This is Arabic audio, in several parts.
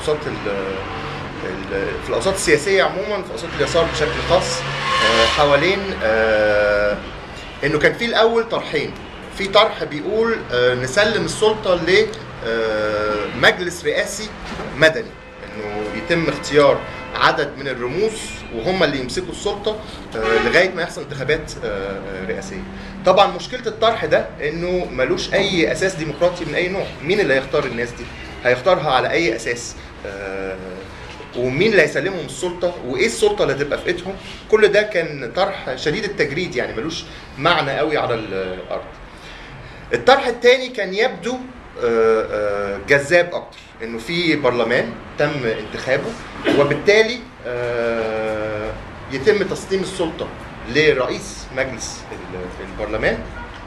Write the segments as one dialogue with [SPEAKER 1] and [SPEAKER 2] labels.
[SPEAKER 1] في الاوساط السياسيه عموما، في اوساط اليسار بشكل خاص، حوالين انه كان في الاول طرحين. في طرح بيقول نسلم السلطه لمجلس رئاسي مدني، انه يتم اختيار عدد من الرموز وهم اللي يمسكوا السلطه لغايه ما يحصل انتخابات رئاسيه. طبعا مشكله الطرح ده انه ملوش اي اساس ديمقراطي من اي نوع. مين اللي هيختار الناس دي؟ هيختارها على اي اساس؟ ومين اللي هيسلمهم السلطه؟ وايه السلطه اللي هتبقى في ايدهم؟ كل ده كان طرح شديد التجريد، يعني ملوش معنى قوي على الارض. الطرح الثاني كان يبدو جذاب اكتر، انه في برلمان تم انتخابه وبالتالي يتم تسليم السلطه لرئيس مجلس البرلمان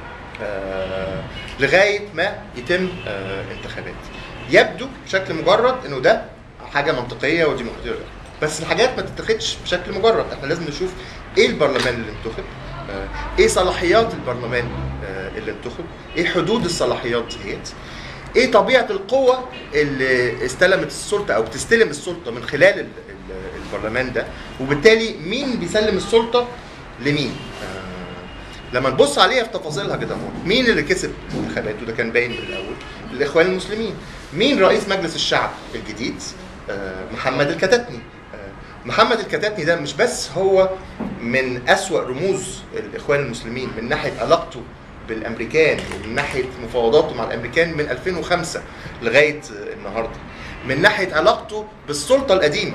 [SPEAKER 1] لغايه ما يتم انتخابات. يبدو بشكل مجرد انه ده حاجه منطقيه وديمقراطيه، بس الحاجات ما تتاخدش بشكل مجرد. احنا لازم نشوف ايه البرلمان اللي انتخب، ايه صلاحيات البرلمان اللي انتخب، ايه حدود الصلاحيات ديت، ايه طبيعه القوه اللي استلمت السلطه او بتستلم السلطه من خلال البرلمان ده، وبالتالي مين بيسلم السلطه لمين. لما نبص عليها في تفاصيلها كده، مين اللي كسب الانتخابات؟ وده كان باين من الاول، الاخوان المسلمين. مين رئيس مجلس الشعب الجديد؟ محمد الكتاتني. محمد الكتاتني ده مش بس هو من أسوأ رموز الإخوان المسلمين من ناحية علاقته بالأمريكان ومن ناحية مفاوضاته مع الأمريكان من 2005 لغاية النهاردة، من ناحية علاقته بالسلطة القديمة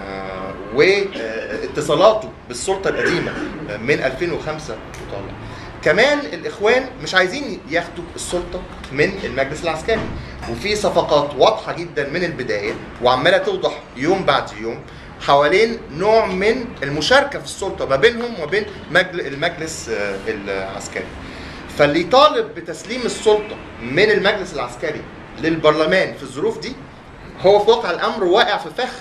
[SPEAKER 1] واتصالاته بالسلطة القديمة من 2005 وطالع. كمان الإخوان مش عايزين ياخدوا السلطة من المجلس العسكري، وفي صفقات واضحة جدا من البداية وعمالة توضح يوم بعد يوم حوالين نوع من المشاركة في السلطة ما بينهم وبين المجلس العسكري. فاللي يطالب بتسليم السلطة من المجلس العسكري للبرلمان في الظروف دي هو في واقع الأمر واقع في فخ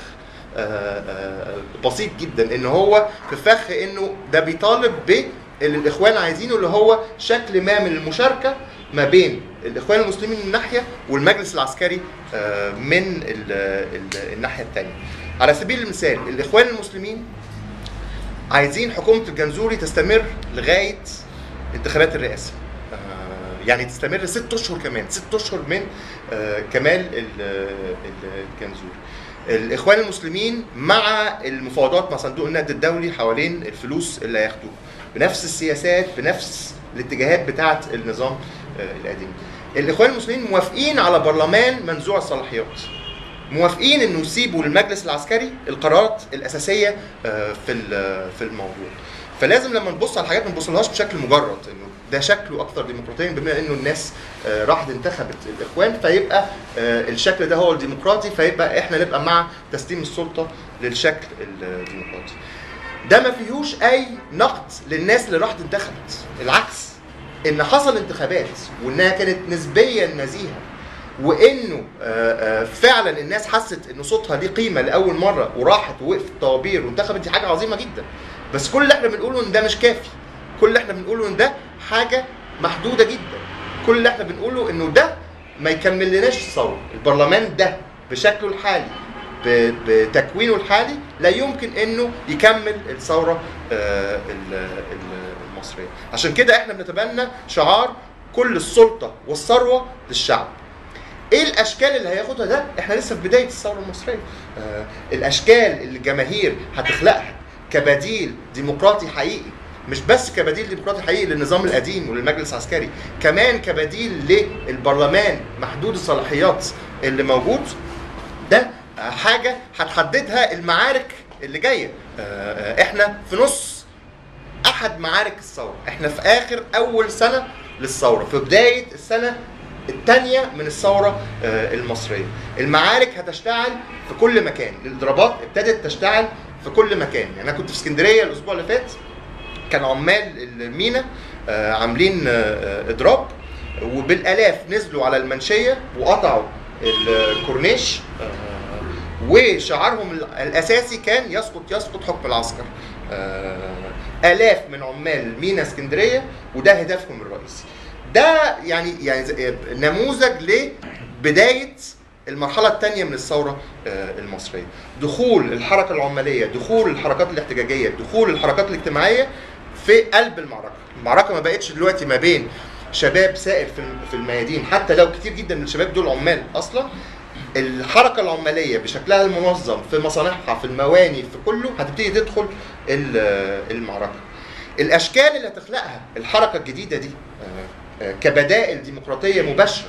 [SPEAKER 1] بسيط جدا، إن هو في فخ إنه ده بيطالب اللي الإخوان عايزينه، اللي هو شكل ما من المشاركة ما بين الإخوان المسلمين من ناحية والمجلس العسكري من الناحية الثانية. على سبيل المثال الإخوان المسلمين عايزين حكومة الجنزوري تستمر لغاية انتخابات الرئاسة، يعني تستمر 6 أشهر كمان، 6 أشهر من كمال الجنزوري. الإخوان المسلمين مع المفاوضات مع صندوق النقد الدولي حوالين الفلوس اللي هياخدوها بنفس السياسات بنفس الاتجاهات بتاعة النظام القديم. الإخوان المسلمين موافقين على برلمان منزوع الصلاحيات، موافقين انه يسيبوا للمجلس العسكري القرارات الاساسيه في الموضوع. فلازم لما نبص على الحاجات ما نبصلهاش بشكل مجرد انه ده شكله اكثر ديمقراطيا بما انه الناس راحت انتخبت الاخوان، فيبقى الشكل ده هو الديمقراطي، فيبقى احنا نبقى مع تسليم السلطه للشكل الديمقراطي. ده ما فيهوش اي نقد للناس اللي راحت انتخبت، العكس، ان حصل انتخابات وانها كانت نسبيا نزيهه، وانه فعلا الناس حست ان صوتها ليه قيمه لاول مره وراحت ووقفت طوابير وانتخبت، دي حاجه عظيمه جدا. بس كل اللي احنا بنقوله ان ده مش كافي، كل اللي احنا بنقوله ان ده حاجه محدوده جدا، كل اللي احنا بنقوله انه ده ما يكملناش الثوره. البرلمان ده بشكله الحالي بتكوينه الحالي لا يمكن انه يكمل الثوره المصريه. عشان كده احنا بنتبنى شعار كل السلطه والثروه للشعب. ايه الاشكال اللي هياخدها ده؟ احنا لسه في بدايه الثوره المصريه. الاشكال اللي الجماهير هتخلقها كبديل ديمقراطي حقيقي، مش بس كبديل ديمقراطي حقيقي للنظام القديم وللمجلس العسكري، كمان كبديل للبرلمان محدود الصلاحيات اللي موجود، ده حاجه هتحددها المعارك اللي جايه. احنا في نص احد معارك الثوره، احنا في اخر اول سنه للثوره، في بدايه السنه الثانيه من الثوره المصريه. المعارك هتشتعل في كل مكان، الاضرابات ابتدت تشتعل في كل مكان. يعني انا كنت في اسكندريه الاسبوع اللي فات، كان عمال المينا عاملين اضراب وبالالاف نزلوا على المنشيه وقطعوا الكورنيش، وشعارهم الاساسي كان يسقط حكم العسكر. الاف من عمال مينا اسكندريه، وده هدفهم الرئيسي. ده يعني نموذج لبدايه المرحله الثانيه من الثوره المصريه، دخول الحركه العماليه، دخول الحركات الاحتجاجيه، دخول الحركات الاجتماعيه في قلب المعركه. المعركه ما بقتش دلوقتي ما بين شباب سائر في الميادين، حتى لو كتير جدا من الشباب دول عمال اصلا. الحركه العماليه بشكلها المنظم في مصانعها، في المواني، في كله، هتبتدي تدخل المعركه. الاشكال اللي هتخلقها الحركه الجديده دي كبدائل ديمقراطيه مباشره،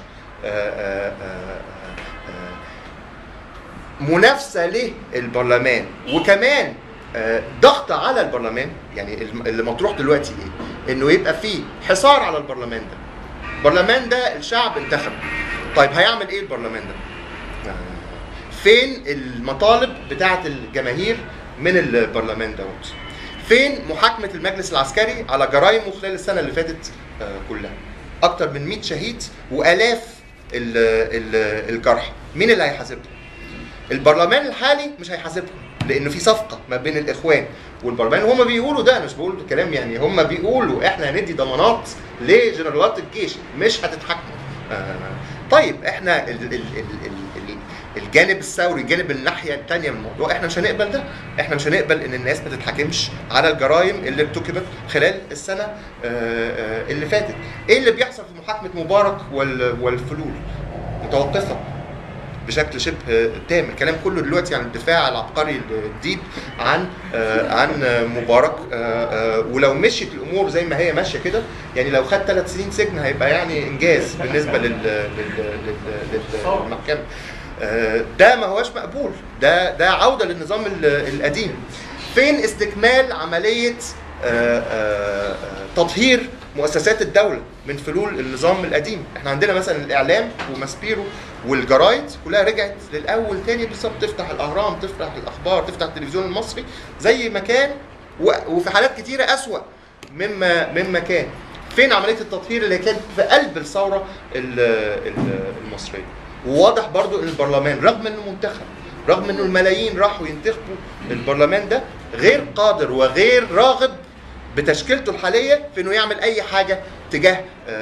[SPEAKER 1] منافسه للبرلمان، وكمان ضغط على البرلمان. يعني اللي مطروح دلوقتي ايه؟ انه يبقى فيه حصار على البرلمان ده. البرلمان ده الشعب انتخب. طيب هيعمل ايه البرلمان ده؟ فين المطالب بتاعه الجماهير من البرلمان دوت؟ فين محاكمه المجلس العسكري على جرائمه خلال السنه اللي فاتت كلها؟ اكتر من 100 شهيد والاف الجرحى، مين اللي هيحاسبهم؟ البرلمان الحالي مش هيحاسبهم، لانه في صفقه ما بين الاخوان والبرلمان، وهم بيقولوا ده، انا مش بقول كلام يعني، هم بيقولوا احنا هندي ضمانات لجنرالات الجيش مش هتتحكموا. طيب احنا الجانب الثوري، الجانب الناحيه الثانيه من الموضوع، احنا مش هنقبل ده. احنا مش هنقبل ان الناس ما تتحاكمش على الجرائم اللي ارتكبت خلال السنه اللي فاتت. ايه اللي بيحصل في محاكمه مبارك والفلول؟ متوقفه بشكل شبه تام. الكلام كله دلوقتي عن الدفاع العبقري الجديد عن مبارك، ولو مشيت الامور زي ما هي ماشيه كده، يعني لو خد 3 سنين سجن هيبقى يعني انجاز بالنسبه للمحكمه. ده ما هوش مقبول، ده عوده للنظام القديم. فين استكمال عمليه تطهير مؤسسات الدوله من فلول النظام القديم؟ احنا عندنا مثلا الاعلام وماسبيرو والجرايد كلها رجعت للاول تاني بالظبط، تفتح الاهرام، تفتح الاخبار، تفتح التلفزيون المصري زي ما كان، وفي حالات كتيره اسوأ مما كان. فين عمليه التطهير اللي كانت في قلب الثوره المصريه؟ وواضح برضو ان البرلمان رغم انه منتخب، رغم انه الملايين راحوا ينتخبوا البرلمان ده، غير قادر وغير راغب بتشكيلته الحاليه في انه يعمل اي حاجه تجاه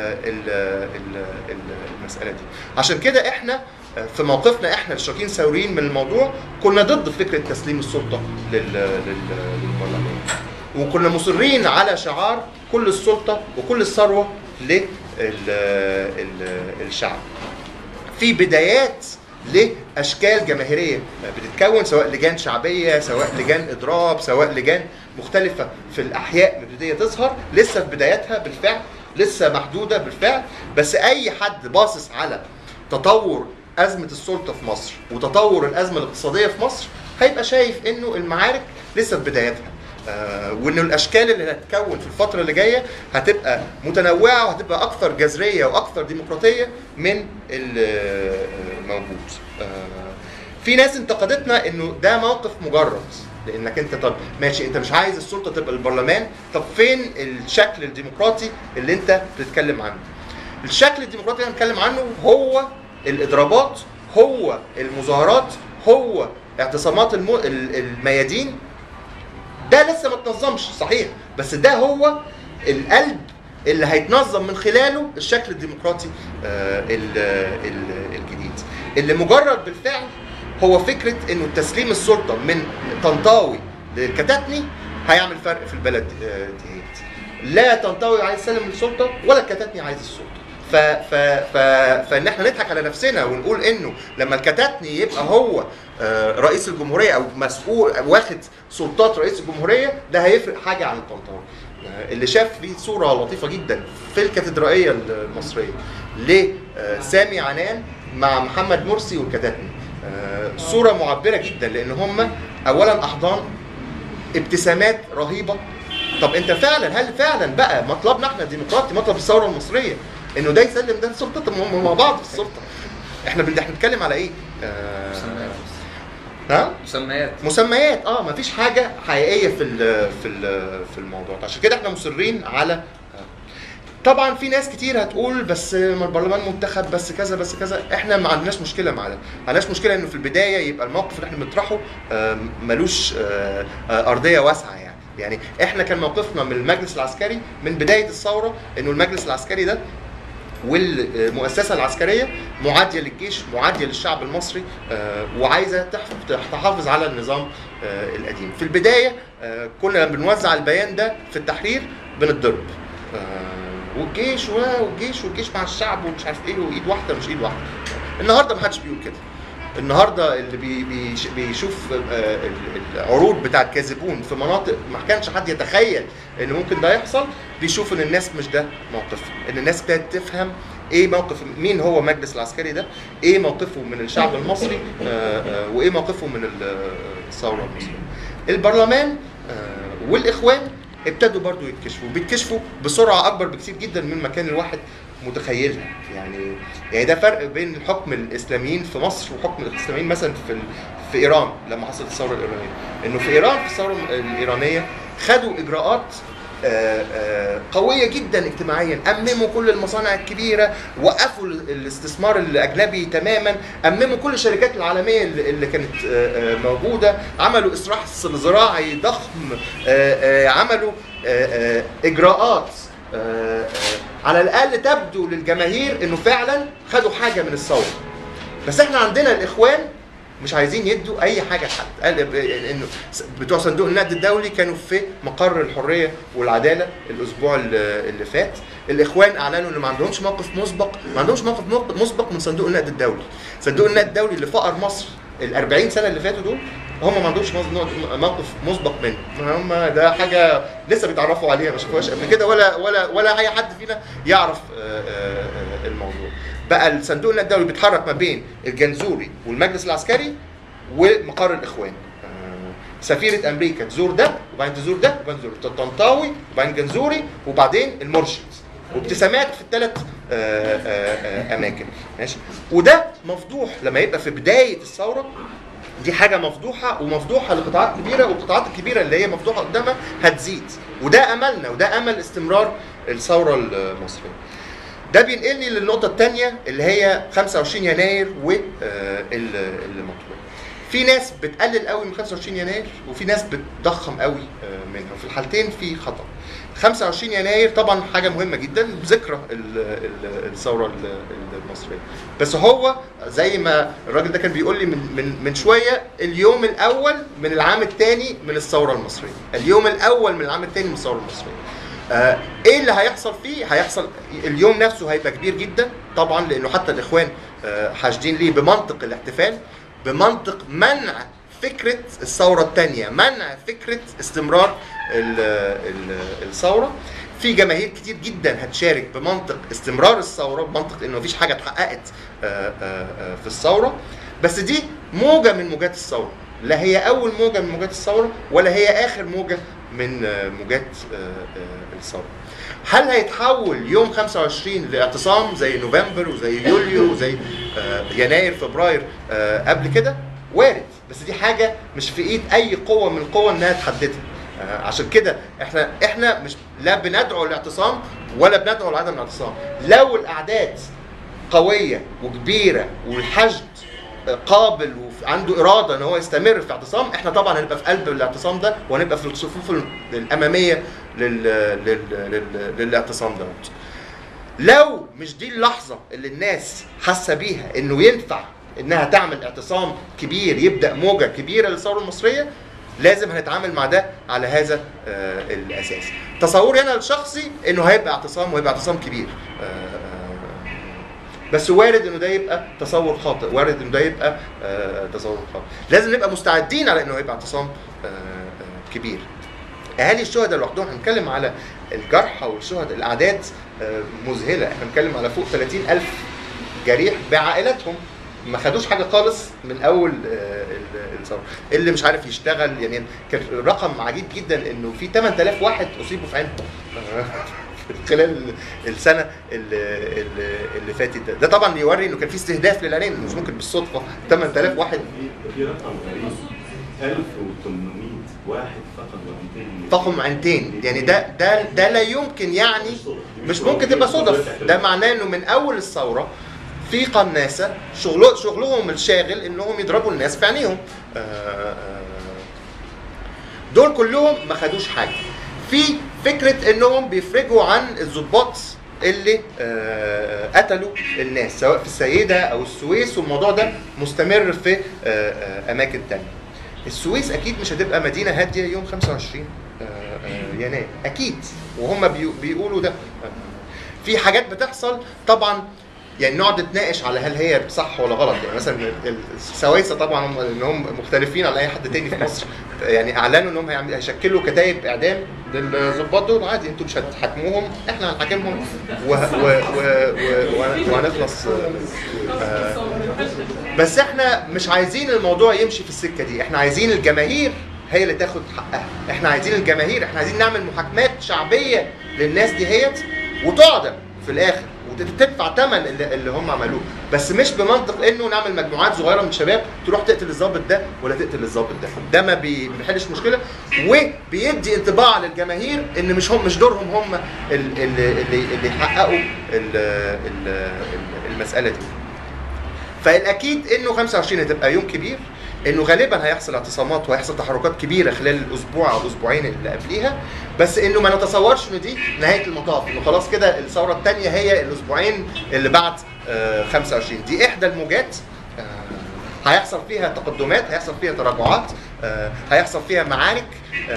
[SPEAKER 1] المساله دي. عشان كده احنا في موقفنا احنا الاشتراكيين الثوريين من الموضوع كنا ضد فكره تسليم السلطه للبرلمان، وكنا مصرين على شعار كل السلطه وكل الثروه للشعب. في بدايات لاشكال جماهيريه بتتكون، سواء لجان شعبيه، سواء لجان اضراب، سواء لجان مختلفه في الاحياء مبتدئه تظهر، لسه في بداياتها بالفعل، لسه محدوده بالفعل. بس اي حد باصص على تطور ازمه السلطه في مصر وتطور الازمه الاقتصاديه في مصر هيبقى شايف انه المعارك لسه في بداياتها، وانه الاشكال اللي هتتكون في الفتره اللي جايه هتبقى متنوعه وهتبقى اكثر جذريه واكثر ديمقراطيه من الموجود. في ناس انتقدتنا انه ده موقف مجرد، لانك انت طب ماشي انت مش عايز السلطه تبقى البرلمان، طب فين الشكل الديمقراطي اللي انت بتتكلم عنه؟ الشكل الديمقراطي اللي انا بتكلم عنه هو الاضرابات، هو المظاهرات، هو اعتصامات الميادين. ده لسه ما اتنظمش صحيح، بس ده هو القلب اللي هيتنظم من خلاله الشكل الديمقراطي الجديد، اللي مجرد بالفعل هو فكره انه تسليم السلطه من طنطاوي للكتاتني هيعمل فرق في البلد دي. لا طنطاوي عايز يسلم السلطه ولا الكتاتني عايز السلطه. فان احنا نضحك على نفسنا ونقول انه لما الكتاتني يبقى هو رئيس الجمهوريه او مسؤول واخد سلطات رئيس الجمهوريه، ده هيفرق حاجه عن الطنطاوي. اللي شاف في صوره لطيفه جدا في الكاتدرائيه المصريه لسامي عنان مع محمد مرسي والكتاتني، صوره معبره جدا، لان هم اولا احضان، ابتسامات رهيبه. طب انت فعلا، هل فعلا بقى مطلبنا احنا الديمقراطي، مطلب الثوره المصريه انه ده يسلم ده السلطه؟ طب هم مع بعض في السلطه. احنا بنتكلم على ايه؟ مسميات. مفيش حاجه حقيقيه في الموضوع ده. عشان كده احنا مصرين على طبعا في ناس كتير هتقول بس ما البرلمان منتخب، بس كذا بس كذا. احنا ما عندناش مشكله مع ده، ما عندناش مشكله انه في البدايه يبقى الموقف اللي احنا بنطرحه ملوش ارضيه واسعه. يعني احنا كان موقفنا من المجلس العسكري من بدايه الثوره انه المجلس العسكري ده والمؤسسه العسكريه معاديه للجيش، معاديه للشعب المصري، وعايزه تحافظ على النظام القديم. في البدايه كنا بنوزع البيان ده في التحرير بنتضرب، والجيش والجيش مع الشعب ومش عارف ايه، وايد واحده مش ايد واحده. النهارده ما حدش بيقول كده. النهارده اللي بيشوف العروض بتاعت كاذبون في مناطق ما كانش حد يتخيل ان ممكن ده يحصل، بيشوف ان الناس مش ده موقفها، ان الناس ابتدت تفهم ايه موقف مين هو المجلس العسكري ده، ايه موقفه من الشعب المصري، وايه موقفه من الثوره المصريه. البرلمان والاخوان ابتدوا برضو يتكشفوا، بيتكشفوا بسرعه اكبر بكثير جدا من ما كان الواحد متخيلها. يعني ده فرق بين حكم الاسلاميين في مصر وحكم الاسلاميين مثلا في ايران لما حصلت الثوره الايرانيه. انه في ايران في الثوره الايرانيه خدوا اجراءات قويه جدا اجتماعيا، امموا كل المصانع الكبيره، وقفوا الاستثمار الاجنبي تماما، امموا كل الشركات العالميه اللي كانت موجوده، عملوا اصلاح زراعي ضخم، عملوا اجراءات على الاقل تبدو للجماهير انه فعلا خدوا حاجه من الثوره. بس احنا عندنا الاخوان مش عايزين يدوا اي حاجه لحد، قال انه بتوع صندوق النقد الدولي كانوا في مقر الحريه والعداله الاسبوع اللي فات. الاخوان اعلنوا ان ما عندهمش موقف مسبق من صندوق النقد الدولي. صندوق النقد الدولي اللي فقر مصر ال40 سنه اللي فاتوا دول هم ما عندهمش موقف مسبق منه، هم ده حاجه لسه بيتعرفوا عليها، ما شافوهاش قبل كده ولا اي حد فينا يعرف الموضوع. بقى الصندوق النقد الدولي بيتحرك ما بين الجنزوري والمجلس العسكري ومقر الاخوان. سفيره امريكا تزور ده وبعدين تزور ده وبعدين تزور الطنطاوي وبعدين جنزوري وبعدين المرشد، وابتسامات في الثلاث اماكن، ماشي. وده مفضوح لما يبقى في بدايه الثوره، دي حاجه مفضوحه ومفضوحه لقطاعات كبيره، والقطاعات الكبيره اللي هي مفضوحه قدامها هتزيد، وده املنا وده امل استمرار الثوره المصريه. ده بينقلني للنقطه الثانيه اللي هي 25 يناير والمطلوب. في ناس بتقلل قوي من 25 يناير وفي ناس بتضخم قوي منها، وفي الحالتين في خطأ. 25 يناير طبعا حاجه مهمه جدا، ذكرى الثوره المصريه، بس هو زي ما الراجل ده كان بيقول لي من شويه، اليوم الاول من العام الثاني من الثوره المصريه، اليوم الاول من العام الثاني من الثوره المصريه. ايه اللي هيحصل فيه؟ هيحصل اليوم نفسه هيبقى كبير جدا طبعا، لانه حتى الاخوان حاشدين ليه بمنطق الاحتفال، بمنطق منع فكره الثوره الثانيه، منع فكره استمرار الثوره. في جماهير كتير جدا هتشارك بمنطق استمرار الثوره، بمنطق انه مفيش حاجه اتحققت في الثوره، بس دي موجه من موجات الثوره، لا هي اول موجه من موجات الثوره ولا هي اخر موجه من موجات الثوره. هل هيتحول يوم 25 لاعتصام زي نوفمبر وزي يوليو وزي يناير فبراير قبل كده؟ وارد، بس دي حاجه مش في ايد اي قوه من القوى انها تحددها. عشان كده احنا مش لا بندعو للاعتصام ولا بندعو لعدم الاعتصام. لو الاعداد قويه وكبيره والحشد قابل وعنده اراده ان هو يستمر في اعتصام، احنا طبعا هنبقى في قلب الاعتصام ده وهنبقى في الصفوف الاماميه للاعتصام ده. لو مش دي اللحظه اللي الناس حاسه بيها انه ينفع انها تعمل اعتصام كبير يبدا موجه كبيره للثوره المصريه، لازم هنتعامل مع ده على هذا الاساس. تصوري انا الشخصي انه هيبقى اعتصام وهيبقى اعتصام كبير، بس وارد انه ده يبقى تصور خاطئ، وارد انه ده يبقى تصور خاطئ. لازم نبقى مستعدين على انه هيبقى اعتصام كبير. اهالي الشهداء لوحدهم، هنتكلم على الجرحى والشهداء، الاعداد مذهله، احنا بنتكلم على فوق 30,000 جريح بعائلاتهم، ما خدوش حاجه خالص من اول الثوره. اللي مش عارف يشتغل، يعني كان رقم عجيب جدا انه في 8000 واحد اصيبوا في عينهم خلال السنه اللي فاتت. ده طبعا يوري انه كان في استهداف للعينين، مش ممكن بالصدفه 8000 واحد.
[SPEAKER 2] في رقم غريب، 1800 واحد
[SPEAKER 1] فقدوا عينتين، يعني ده لا يمكن، يعني مش ممكن تبقى صدف. ده معناه انه من اول الثوره في قناصه شغلهم الشاغل انهم يضربوا الناس في عينيهم. دول كلهم ما خدوش حاجه. في فكره انهم بيفرجوا عن الضباط اللي قتلوا الناس سواء في السيده او السويس، والموضوع ده مستمر في اماكن تانية. السويس اكيد مش هتبقى مدينه هاديه يوم 25 يناير اكيد، وهم بيقولوا ده. في حاجات بتحصل طبعا يعني نقعد نتناقش على هل هي صح ولا غلط. يعني مثلا السويسه طبعا هم مختلفين على اي حد تاني في مصر، يعني اعلنوا انهم هيشكلوا كتايب اعدام للظباط دول. عادي، انتوا مش هتحاكموهم، احنا هنحاكمهم وهنخلص. بس احنا مش عايزين الموضوع يمشي في السكه دي، احنا عايزين الجماهير هي اللي تاخد حقها، احنا عايزين الجماهير، احنا عايزين نعمل محاكمات شعبيه للناس دي هيت وتعدم في الاخر وتدفع ثمن اللي هم عملوه، بس مش بمنطق انه نعمل مجموعات صغيره من الشباب تروح تقتل الضابط ده ولا تقتل الضابط ده ما بيحلش مشكله، وبيدي انطباع للجماهير ان مش دورهم هم اللي يحققوا المساله دي. فالاكيد انه 25 هتبقى يوم كبير، انه غالبا هيحصل اعتصامات وهيحصل تحركات كبيره خلال الاسبوع او الاسبوعين اللي قبليها، بس انه ما نتصورش انه دي نهايه المطاف، انه خلاص كده الثوره الثانيه هي الاسبوعين اللي بعد 25. دي احدى الموجات هيحصل فيها تقدمات، هيحصل فيها تراجعات، هيحصل فيها معارك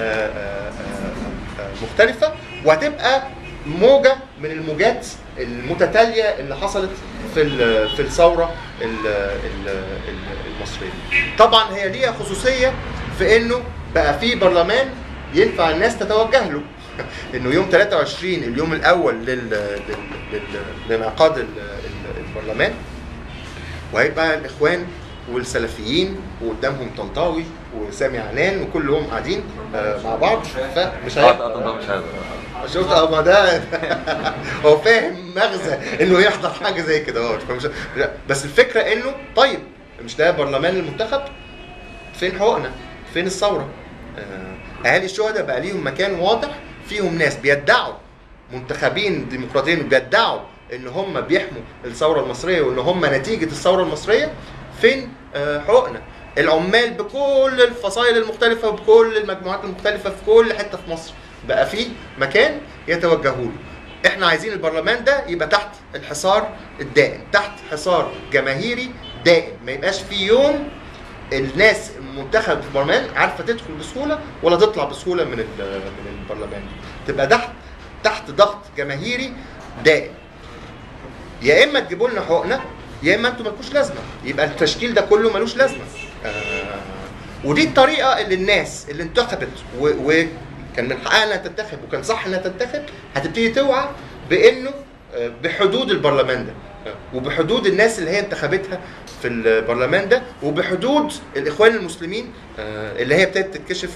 [SPEAKER 1] مختلفه، وهتبقى موجه من الموجات المتتاليه اللي حصلت في الثوره المصريه. طبعا هي ليها خصوصيه في انه بقى في برلمان ينفع الناس تتوجه له، انه يوم 23 اليوم الاول لانعقاد البرلمان، وهيبقى الاخوان والسلفيين وقدامهم طنطاوي وسامي عنان وكلهم قاعدين مع بعض. فمش شفت ما ده هو فاهم مغزى انه يحضر حاجه زي كده. بس الفكره انه طيب مش ده برلمان المنتخب؟ فين حقوقنا؟ فين الثوره؟ اهالي الشهداء بقى ليهم مكان واضح، فيهم ناس بيدعوا منتخبين ديمقراطيين بيدعوا ان هم بيحموا الثوره المصريه وان هم نتيجه الثوره المصريه. فين حقوقنا؟ العمال بكل الفصائل المختلفه وبكل المجموعات المختلفه في كل حته في مصر بقى فيه مكان يتوجهوا له. احنا عايزين البرلمان ده يبقى تحت الحصار الدائم، تحت حصار جماهيري دائم، ما يبقاش في يوم الناس المنتخب في البرلمان عارفه تدخل بسهوله ولا تطلع بسهوله من البرلمان، تبقى تحت ضغط جماهيري دائم. يا اما تجيبوا لنا حقوقنا يا اما انتوا مالكوش لازمه، يبقى التشكيل ده كله ملوش لازمه. ودي الطريقه اللي الناس اللي انتخبت وكان من حقها انها تنتخب وكان صح انها تنتخب هتبتدي توعى بانه بحدود البرلمان ده وبحدود الناس اللي هي انتخبتها في البرلمان ده وبحدود الاخوان المسلمين اللي هي ابتدت تتكشف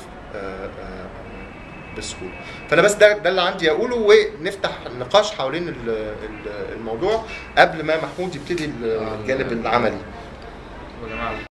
[SPEAKER 1] بسهوله. فانا بس ده اللي عندي اقوله، ونفتح نقاش حوالين الموضوع قبل ما محمود يبتدي الجانب العملي.